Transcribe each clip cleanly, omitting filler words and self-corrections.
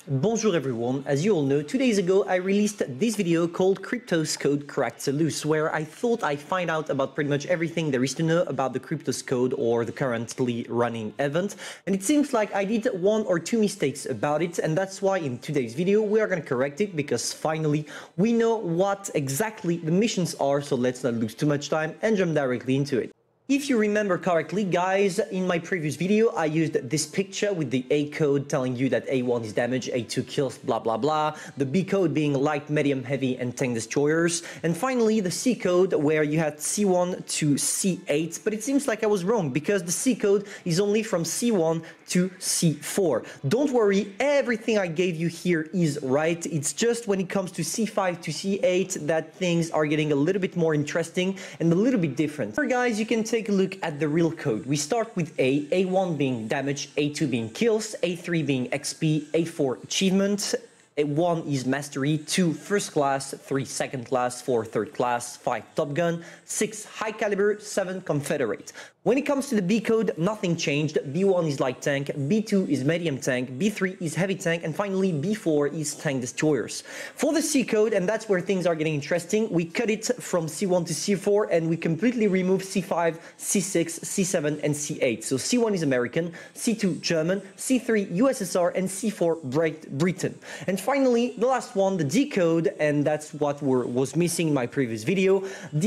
Bonjour everyone, as you all know, 2 days ago I released this video called Cryptos Code Cracked Loose, where I thought I'd find out about pretty much everything there is to know about the Cryptos Code or the currently running event, and it seems like I did one or two mistakes about it, and that's why in today's video we are going to correct it, because finally we know what exactly the missions are, so let's not lose too much time and jump directly into it. If you remember correctly, guys, in my previous video, I used this picture with the A code telling you that A1 is damage, A2 kills, blah, blah, blah. The B code being light, medium, heavy, and tank destroyers. And finally, the C code where you had C1 to C8. But it seems like I was wrong because the C code is only from C1 to C4. Don't worry, everything I gave you here is right. It's just when it comes to C5 to C8 that things are getting a little bit more interesting and a little bit different. Here, guys, you can take a look at the real code. We start with A1 being damage, A2 being kills, A3 being XP, A4 achievement, A1 is mastery, 2 first class, 3 second class, 4 third class, 5 top gun, 6 high caliber, 7 confederate. When it comes to the B code, nothing changed. B1 is light tank, B2 is medium tank, B3 is heavy tank, and finally B4 is tank destroyers. For the C code, and that's where things are getting interesting, we cut it from C1 to C4 and we completely remove C5, C6, C7, and C8. So C1 is American, C2 German, C3 USSR, and C4 Britain. And finally, the last one, the D code, and that's what was missing in my previous video.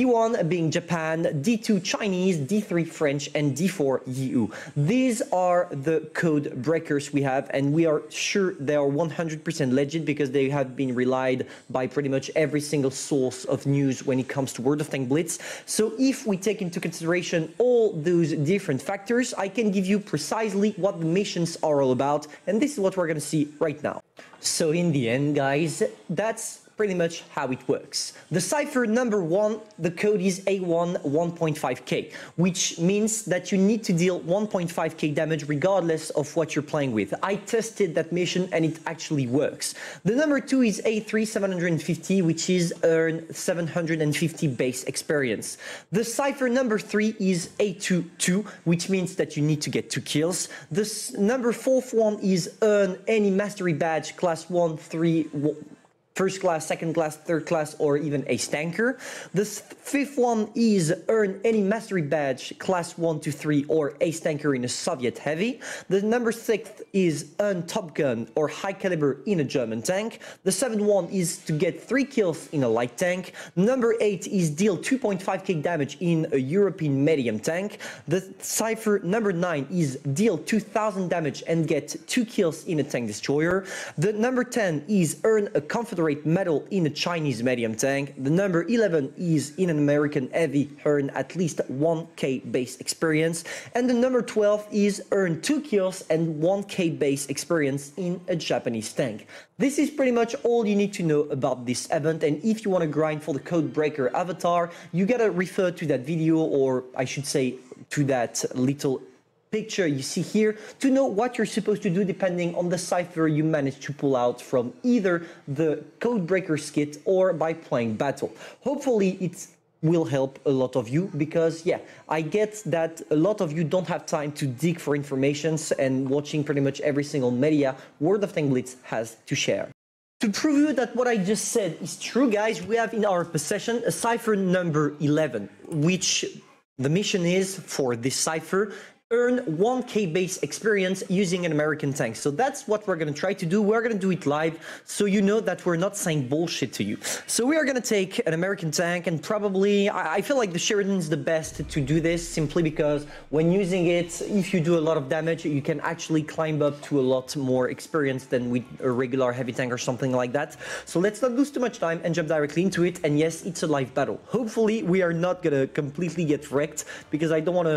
D1 being Japan, D2 Chinese, D3 French, and D4 EU. These are the code breakers we have, and we are sure they are 100% legit because they have been relied by pretty much every single source of news when it comes to World of Tanks Blitz. So if we take into consideration all those different factors, I can give you precisely what the missions are all about, and this is what we're going to see right now. So in the end, guys, that's pretty much how it works. The cipher number 1, the code is A1 1.5k, which means that you need to deal 1.5k damage regardless of what you're playing with. I tested that mission and it actually works. The number 2 is A3 750, which is earn 750 base experience. The cipher number 3 is A2 2, which means that you need to get 2 kills. The number 4th one is earn any mastery badge class 1, 3, first class, second class, third class, or even a stanker. The 5th one is earn any mastery badge class 1 to 3 or a stanker in a Soviet heavy. The number 6th is earn top gun or high caliber in a German tank. The 7th one is to get 3 kills in a light tank. Number 8 is deal 2.5k damage in a European medium tank. The cipher number 9 is deal 2000 damage and get 2 kills in a tank destroyer. The number 10 is earn a Confederate medal in a Chinese medium tank. The number 11 is in an American heavy, earn at least 1k base experience. And the number 12 is earn 2 kills and 1k base experience in a Japanese tank. This is pretty much all you need to know about this event, and if you want to grind for the code breaker avatar, you gotta refer to that video, or I should say to that little picture you see here, to know what you're supposed to do depending on the cipher you manage to pull out from either the Codebreaker skit or by playing battle. Hopefully it will help a lot of you, because yeah, I get that a lot of you don't have time to dig for informations and watching pretty much every single media World of Tanks Blitz has to share. To prove you that what I just said is true, guys, we have in our possession a cipher number 11, which the mission is for this cipher, earn 1k base experience using an American tank. So that's what we're going to try to do. We're going to do it live, so you know that we're not saying bullshit to you. So we are going to take an American tank, and probably I feel like the Sheridan is the best to do this, simply because when using it, if you do a lot of damage, you can actually climb up to a lot more experience than with a regular heavy tank or something like that. So let's not lose too much time and jump directly into it. And yes, it's a live battle. Hopefully we are not going to completely get wrecked, because I don't want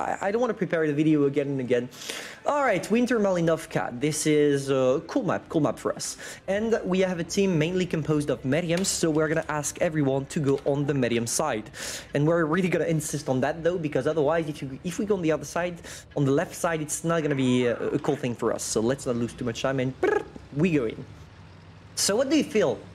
to prepare the video again and again. All right, Winter Malinovka. This is a cool map for us. And we have a team mainly composed of mediums, so we're gonna ask everyone to go on the medium side. And we're really gonna insist on that though, because otherwise if we go on the other side, on the left side, it's not gonna be a cool thing for us. So let's not lose too much time, and we go in. So what do you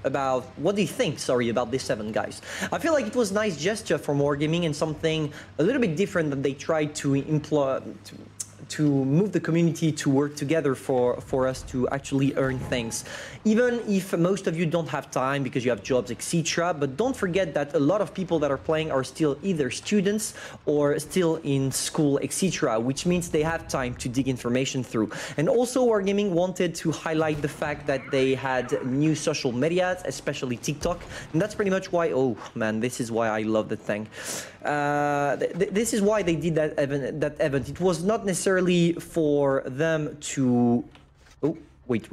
think, about this event, guys? I feel like it was a nice gesture from Wargaming and something a little bit different that they tried to to move the community to work together for us to actually earn things. Even if most of you don't have time because you have jobs, etc. But don't forget that a lot of people that are playing are still either students or still in school, etc. Which means they have time to dig information through. And also Wargaming wanted to highlight the fact that they had new social media, especially TikTok. And that's pretty much why, oh man, this is why I love the thing. This is why they did that event. It was not necessarily for them to... Oh, wait.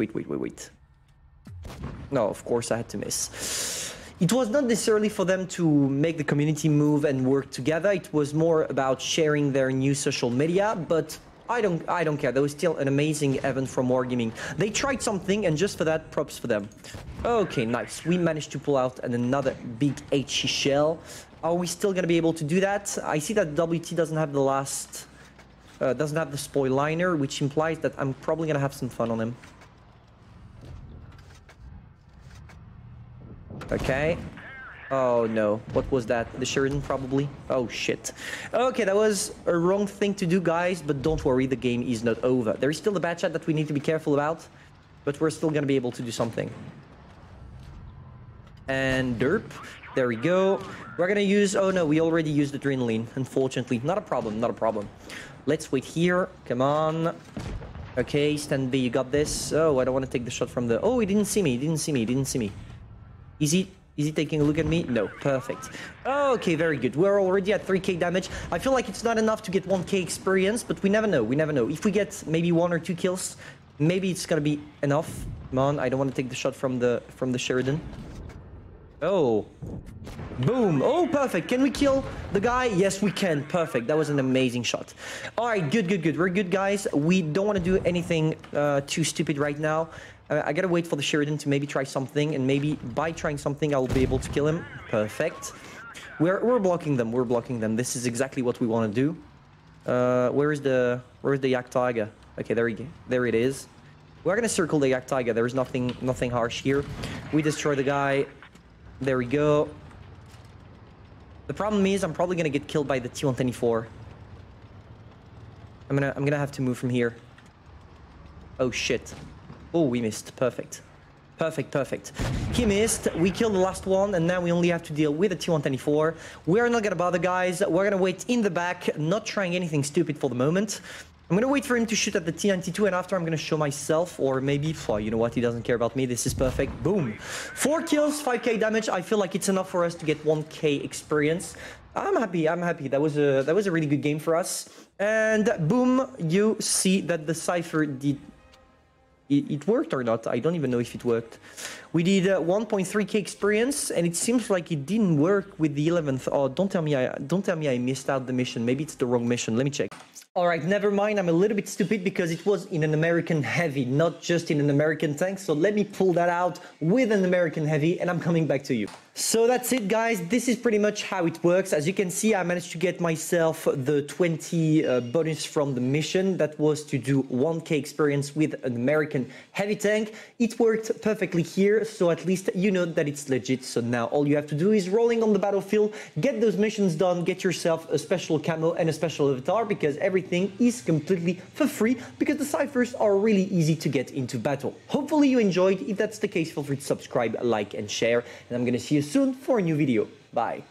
No, of course I had to miss. It was not necessarily for them to make the community move and work together. It was more about sharing their new social media, but I don't care. That was still an amazing event from Wargaming. They tried something, and just for that, props for them. Okay, nice. We managed to pull out another big HE shell. Are we still gonna be able to do that? I see that WT doesn't have the last, doesn't have the spoil liner, which implies that I'm probably gonna have some fun on him. Okay. Oh no, what was that? The Sheridan probably? Oh shit. Okay, that was a wrong thing to do, guys, but don't worry, the game is not over. There is still the bad chat that we need to be careful about, but we're still gonna be able to do something. And derp. There we go. We're gonna use... Oh no, we already used adrenaline, unfortunately. Not a problem, not a problem. Let's wait here. Come on. Okay, stand B, you got this. Oh, I don't want to take the shot from the... Oh, he didn't see me, he didn't see me, he didn't see me. Is he taking a look at me? No, perfect. Okay, very good. We're already at 3k damage. I feel like it's not enough to get 1k experience, but we never know, we never know. If we get maybe 1 or 2 kills, maybe it's gonna be enough. Come on, I don't want to take the shot from the Sheridan. Oh, boom. Oh, perfect. Can we kill the guy? Yes, we can. Perfect. That was an amazing shot. All right, good. We're good, guys. We don't want to do anything too stupid right now. I gotta wait for the Sheridan to maybe try something, and maybe by trying something, I'll be able to kill him. Perfect. We're blocking them. We're blocking them. This is exactly what we want to do. Where's the Yak Tiger? Okay, there it is. We're gonna circle the Yak Tiger. There is nothing harsh here. We destroy the guy. There we go. The problem is I'm probably gonna get killed by the T-124. I'm gonna have to move from here. Oh shit. Oh, we missed. Perfect. Perfect. He missed. We killed the last one, and now we only have to deal with the T-124. We're not gonna bother, guys. We're gonna wait in the back, not trying anything stupid for the moment. I'm gonna wait for him to shoot at the T-92, and after I'm gonna show myself, or maybe, oh, you know what, he doesn't care about me. This is perfect. Boom. 4 kills, 5k damage. I feel like it's enough for us to get 1k experience. I'm happy. That was a really good game for us. And boom, you see that the Cypher did... It worked or not? I don't even know if it worked. We did 1.3k experience, and it seems like it didn't work with the 11th. Oh, don't tell me I missed out the mission. Maybe it's the wrong mission. Let me check. All right, never mind. I'm a little bit stupid because it was in an American heavy, not just in an American tank. So let me pull that out with an American heavy, and I'm coming back to you. So that's it, guys. This is pretty much how it works. As you can see, I managed to get myself the 20 bonus from the mission. That was to do 1k experience with an American heavy tank. It worked perfectly here, so at least you know that it's legit. So now all you have to do is rolling on the battlefield, get those missions done, get yourself a special camo and a special avatar, because everything is completely for free, because the ciphers are really easy to get into battle. Hopefully you enjoyed. If that's the case, feel free to subscribe, like, and share, and I'm gonna see you soon for a new video. Bye.